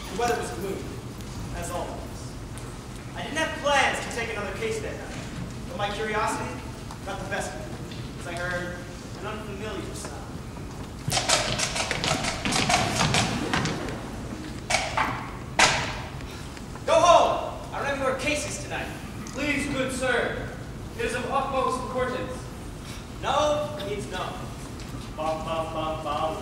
The weather was gloomy, as always. I didn't have plans to take another case that night, but my curiosity got the best of me, as I heard an unfamiliar sound. Go home! I don't have any more cases tonight. Please, good sir. It is of utmost importance. No means no. Bum, bum, bum, bum.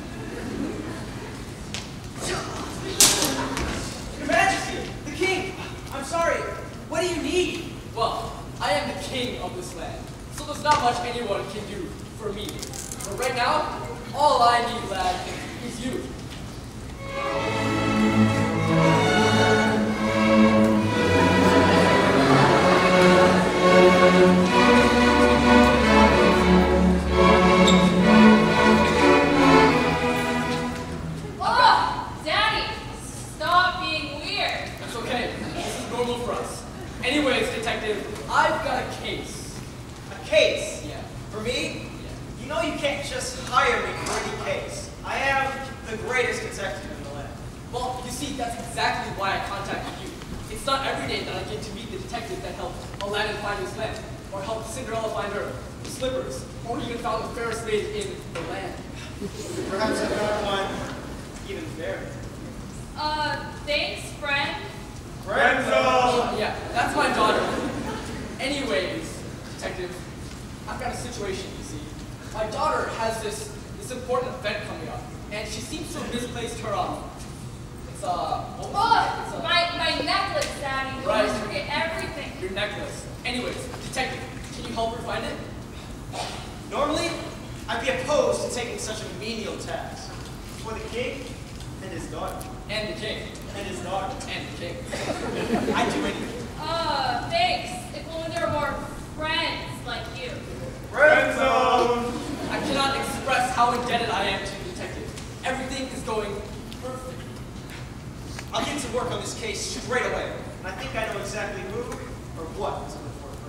Your Majesty, the King, I'm sorry. What do you need? Well, I am the king of this land, so there's not much anyone can do for me. But right now, all I need, lad, is you. Oh, Daddy, stop being weird. That's okay. This is normal for us. Anyways, detective, I've got a case. A case? Yeah. For me? Yeah. You know you can't just hire me for any case. I am the greatest detective in the land. Well, you see, that's exactly why I contacted you. It's not every day that I get to meet the detective that helped Aladdin find his lamp, or helped Cinderella find her slippers, or even found the fairest maid in the land. Perhaps I found one even fairer. Thanks, friend. Friendzone! Yeah, that's my daughter. Anyways, detective, I've got a situation, you see. My daughter has this important event coming up, and she seems to have misplaced her, what was Oh, it? It's my necklace, Daddy. You Right. always forget everything. your necklace. Anyways, detective, can you help her find it? Normally, I'd be opposed to taking such a menial task. For the king and his daughter. And the king. And his daughter. And the king. I'd do anything. Thanks. If only there were more friends like you. Friendzone! I cannot express how indebted I am to the detective. Everything is going perfect. I'll get to work on this case straight away. And I think I know exactly who or what is going for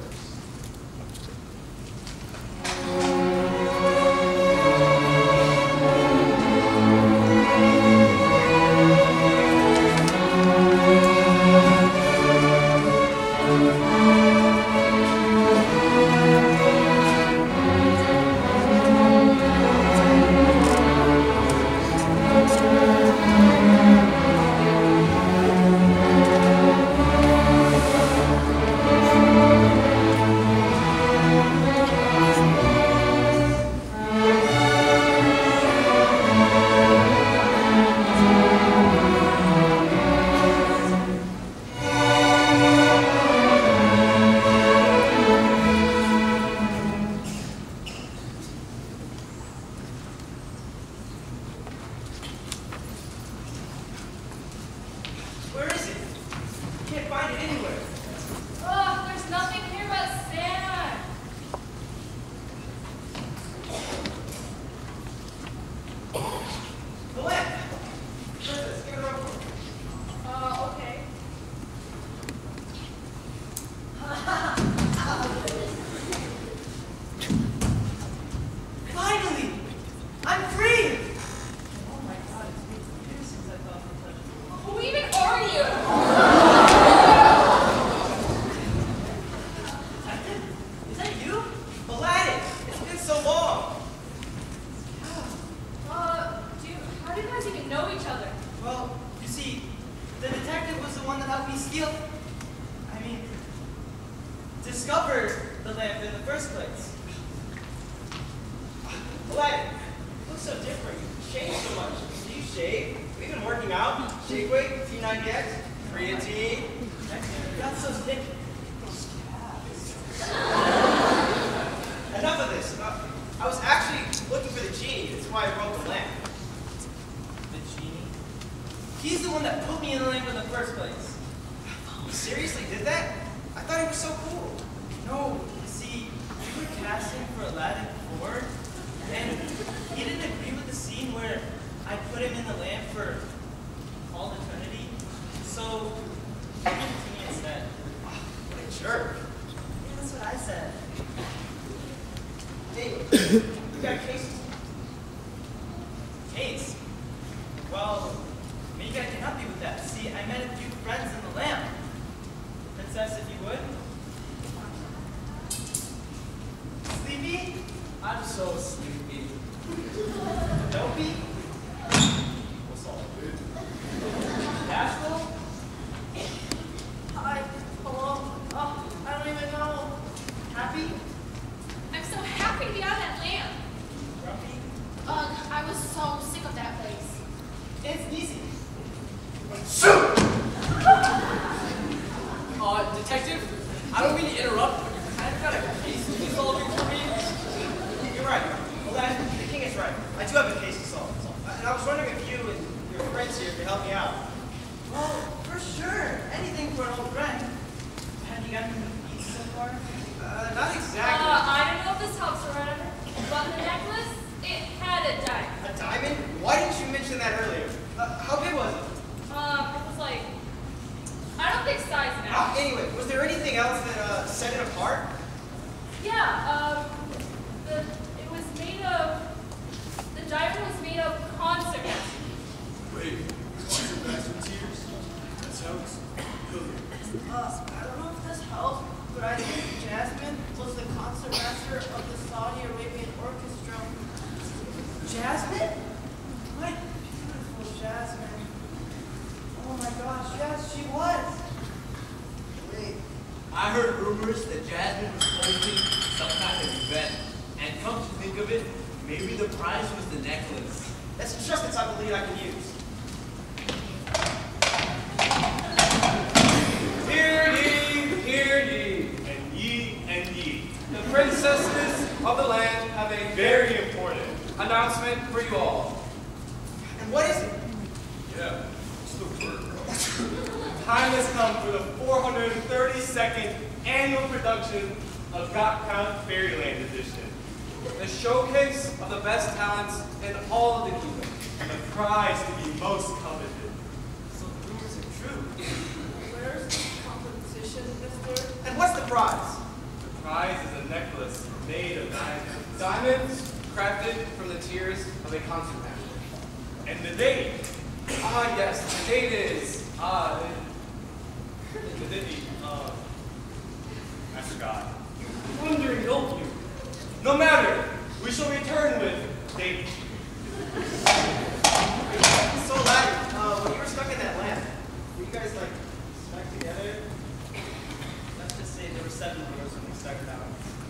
first. Where is it? Can't find it anywhere. Oh, there's nothing here but sand. The lamp. Princess, give it over. Okay. Finally! I'm free! Oh my god, it's been years since I thought for such a Who even are you? Is that you? Aladdin! It's been so long! How do you guys even know each other? Well, you see, the detective was the one that helped me discovered the lamp in the first place. Aladdin, you look so different. You've changed so much. Do you shave? Have you been working out? Shake weight, T90X, creatine. You got so thick. Those calves. Enough of this. I was actually looking for the genie. That's why I broke the lamp. The genie? He's the one that put me in the lamp in the first place. You seriously did that? I thought he was so cool. No, you see, we were casting for Aladdin before, and he didn't agree with the scene where I put him in the lamp for all eternity. So, he gave it to me instead. What a jerk. Yeah, that's what I said. Hey, you got cases? Case? Well, maybe I can help you with that. friends in the lamp. Princess, if you would. Sleepy? I'm so sleepy. Dopey? What's all good? Bashful? Hi. Hello. Oh, I don't even know. Happy? I'm so happy to be on that lamp. Grumpy? Ugh, I was so sick of that place. It's easy. Detective, I don't mean to interrupt, but you kind of got a case to be solving for me. You're right. Well, the king is right. I do have a case to solve. And I was wondering if you and your friends here could help me out. Well, for sure. Anything for an old friend. Have you gotten any pieces so far? Not exactly. I don't know if this helps or whatever, but the necklace, it had a diamond. A diamond? Why didn't you mention that earlier? How big was it? It was like, I don't think size matters. Anyway, was there anything else that set it apart? Yeah, it was made of, the diamond was made of concert master. Wait, concert master tears? That sounds familiar. I don't know if this helps, but I think Jasmine was the concert master of the Saudi Arabian Orchestra. Jasmine? My beautiful Jasmine. Oh my gosh, yes, she was. Wait. I heard rumors that Jasmine was hosting some kind of event, and come to think of it, maybe the prize was the necklace. That's just the type of lead I can use. Hear ye, and ye. The princesses of the land have a very important announcement for you all. And what is it? Yeah, it's the word, bro. Time has come for the 432nd annual production of Got Count Fairyland Edition. The showcase of the best talents in all of the kingdom. The prize to be most coveted. So the rumors are true. Where's the competition, mister? And what's the prize? The prize is a necklace made of diamonds. Diamonds crafted from the tears of a concert master. And the date. Ah, yes, the date is, the date, I forgot. Wondering, don't you? No matter, we shall return with date. So, lad, when you were stuck in that lamp, were you guys, like, stuck together? Let's just say there were 7 years when we started out.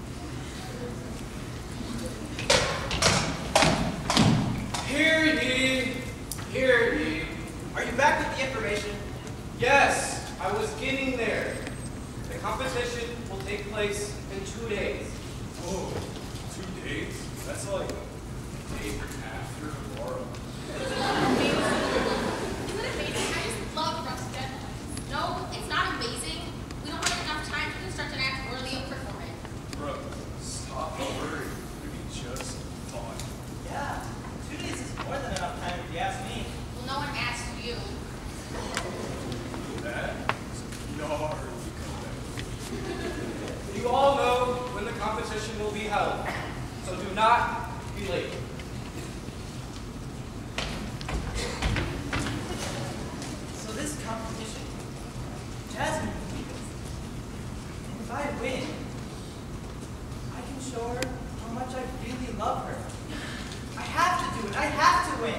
Hear ye, hear ye. Are you back with the information? Yes, I was getting there. The competition will take place in 2 days. Oh, 2 days? That's like the day after tomorrow. Isn't it amazing? I just love Russ deadlines. No, it's not amazing. We don't have enough time to construct an act worthy of performing. Bro, stop the worry. We can just talk. Yeah. 2 days is more than enough time if you ask me. Well, no one asked you. That is a gnarly comeback. You all know when the competition will be held, so do not be late. So this competition, Jasmine will be this. And if I win, I can show her how much I really love her. I have to do it. I have to win.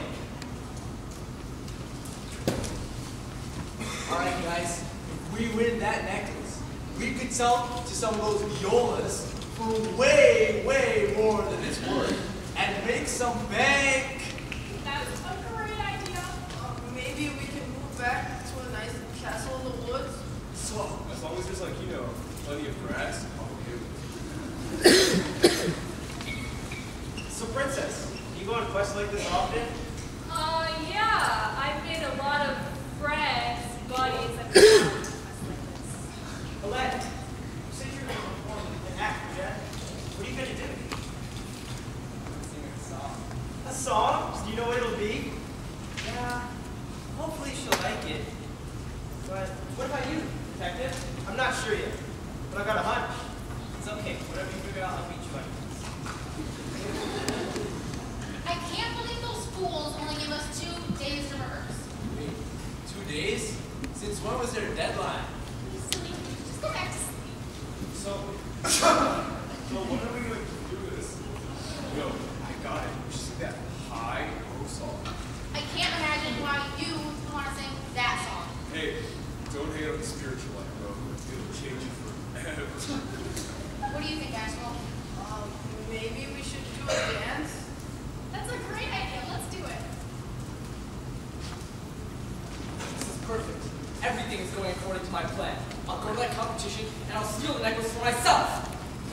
Alright guys, if we win that necklace, we could sell to some of those violas for way, way more than it's worth and make some bank. That's a great idea. Maybe we can move back to a nice castle in the woods. So, as long as there's like, you know, plenty of grass, I'm okay with it. So, Princess, you go on quests like this often? Yeah, I've made a lot of friends, buddies, and friends. Alette, you said you were going to perform an act, yeah? What are you going to do? Sing a song. A song? Do you know what it'll be? Yeah, hopefully she'll like it. But what about you, detective? I'm not sure yet, but I got a hunch. It's okay, whatever you figure out, I'll meet you on. I can't believe those fools only give us 2 days to rehearse. Wait, 2 days? Since when was there a deadline? You silly. Just go back to sleep. So when are we going to do this? Yo, I got it. You should sing that high O song. I can't imagine why you want to sing that song. Hey, don't hate on the spiritual life, bro. It'll change you forever. What do you think, Axel? Maybe we should do a dance? That's a great idea. Let's do it. This is perfect. Everything is going according to my plan. I'll go to that competition and I'll steal the necklace for myself.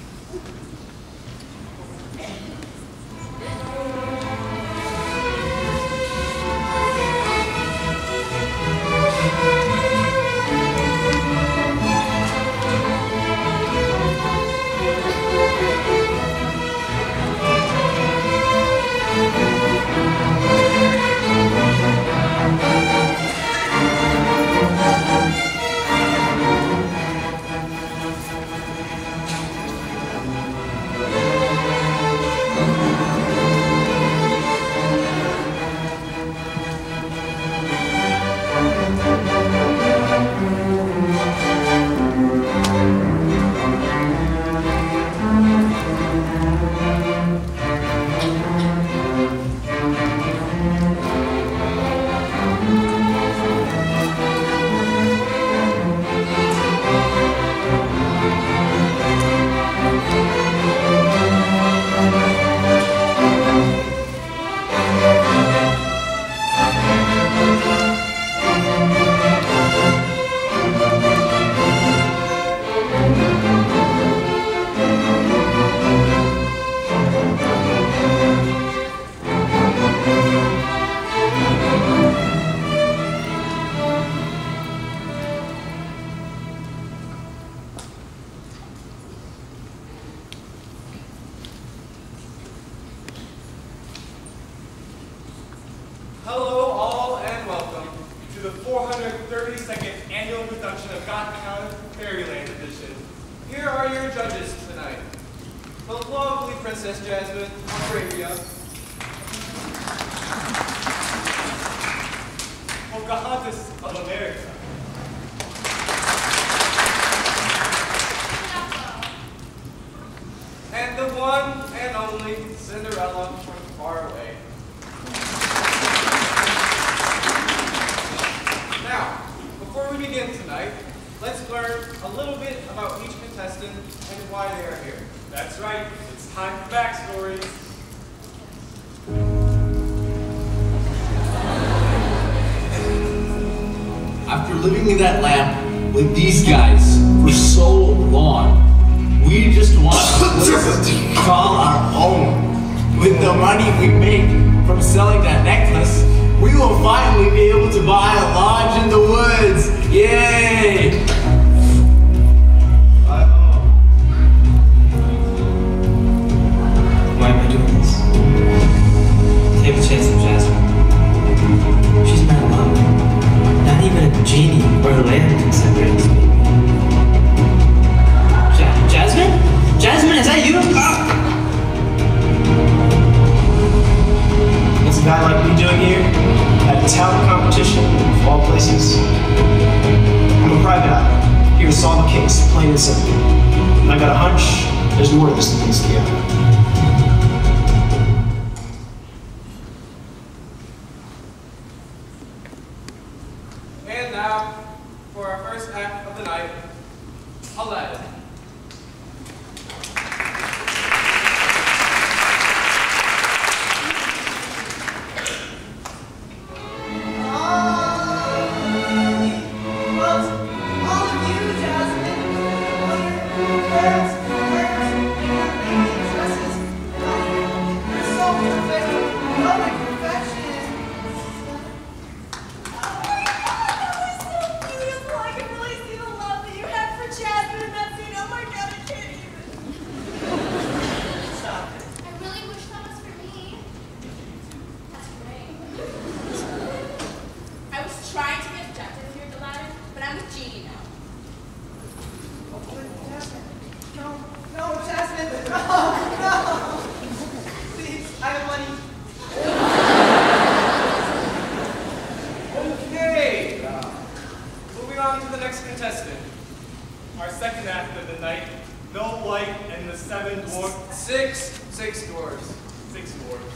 Hello all and welcome to the 432nd annual production of Got Talent Fairyland Edition. Here are your judges tonight. The lovely Princess Jasmine of Arabia. Pocahontas of America. And the one and only Cinderella from far away. Now, before we begin tonight, let's learn a little bit about each contestant and why they are here. That's right, it's time for backstories. After living in that lamp with these guys for so long, we just want a place to call our own. With the money we make from selling that necklace, we will finally be able to buy a lodge in the woods. Yay! Why am I doing this? Take a chance on Jasmine. She's my love. Not even a genie or a lamp can separate us, baby. Jasmine? Jasmine, is that you? What's a guy like me doing here? At a talent competition, of all places. I'm a private eye, here to solve a case, plain and simple. And I got a hunch, there's more to this than meets the eye. And now, for our first act of the night, Aladdin. next contestant. Our second act of the night, No Light and the Seven Dwarfs. Six dwarves. 6 dwarfs.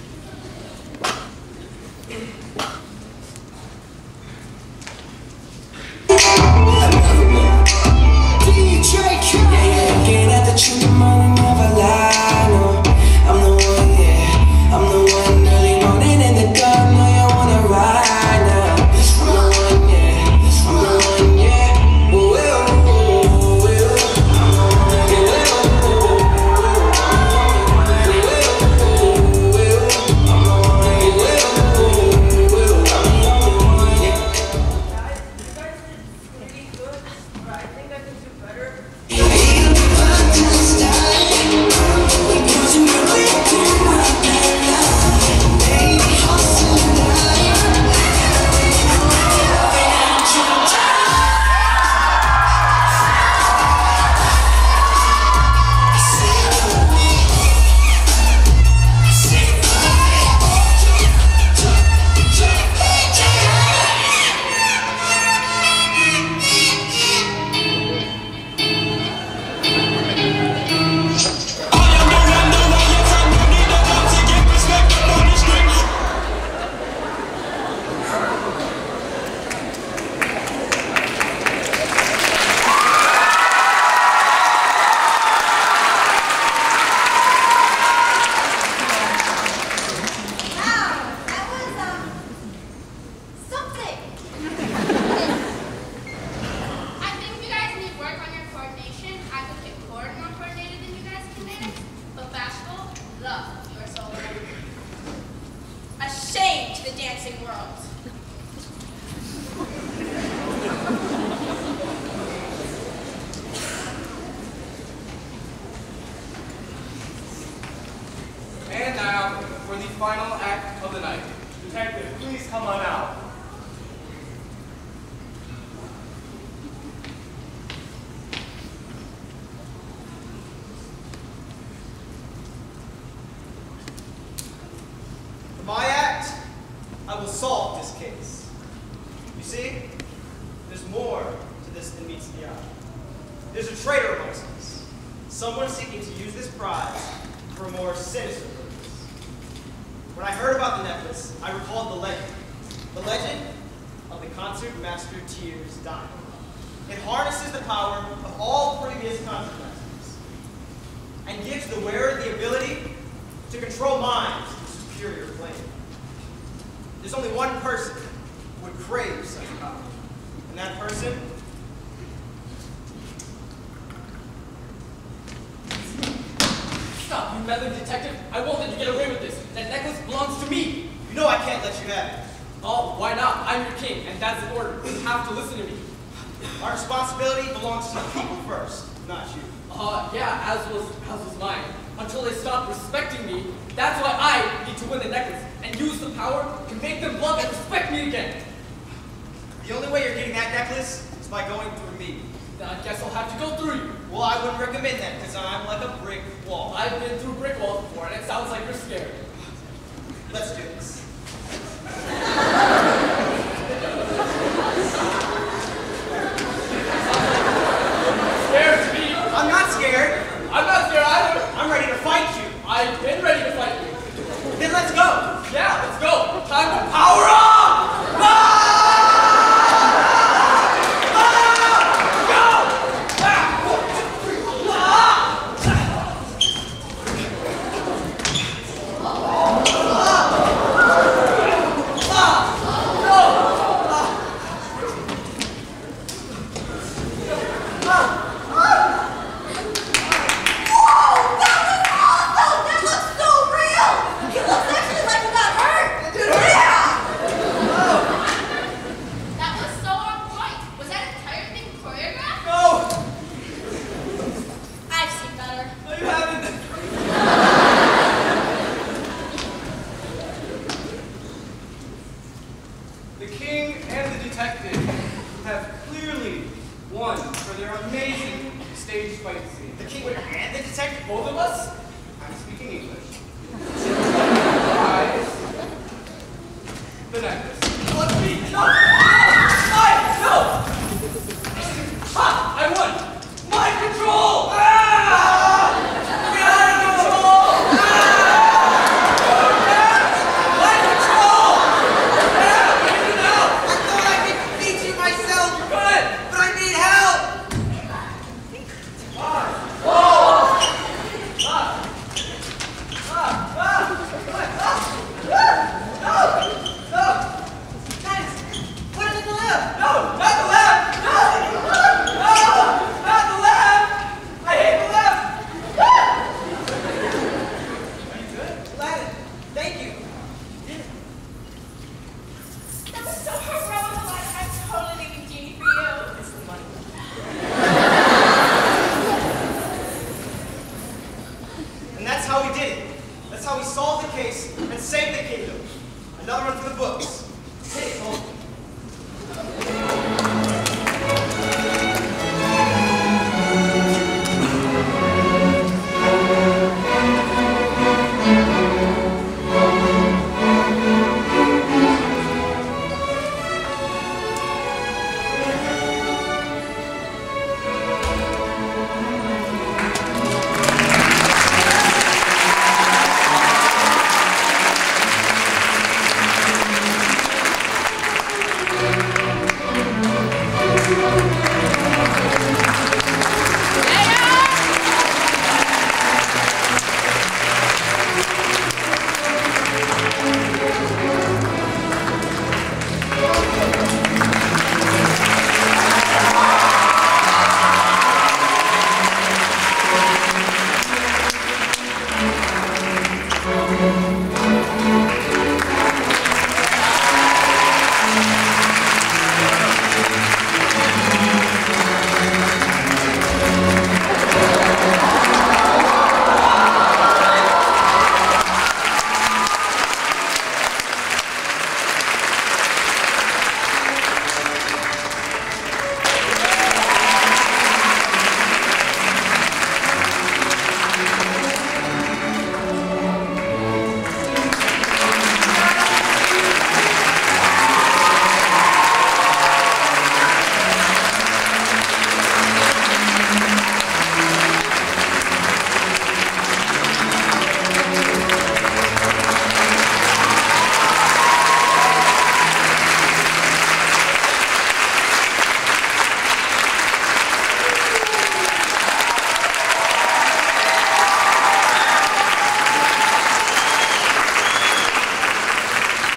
And now for the final act of the night. Detective, please come on out. For my act, I will solve this case. You see, there's more to this than meets the eye. There's a traitor amongst us. Someone seeking to use this prize for a more sinister purpose. When I heard about the necklace, I recalled the legend. The legend of the concert master Tears diamond. It harnesses the power of all previous concert masters and gives the wearer the ability to control minds to superior plane. There's only one person who would crave such power, and that person Stop, you meddling detective. I won't let you get away with this. That necklace belongs to me. You know I can't let you have it. Oh, why not? I'm your king, and that's the order. You have to listen to me. Our responsibility belongs to the people first, not you. Yeah, as was mine. Until they stop respecting me, that's why I need to win the necklace and use the power to make them love and respect me again. The only way you're getting that necklace is by going through me. Then I guess I'll have to go through you. Well, I wouldn't recommend that because I'm like a brick wall. I've been through brick walls before, and it sounds like you're scared. Let's do this. Scared to me? I'm not scared. I'm not scared either. I'm ready to fight you. I've been ready to fight you. Then let's go. Yeah, let's go. Time to power up! The king and the detective have clearly won for their amazing stage fight scene. The king and the detective? Both of us? I'm speaking English. Prize, the necklace. Let me! No! No! Thank you.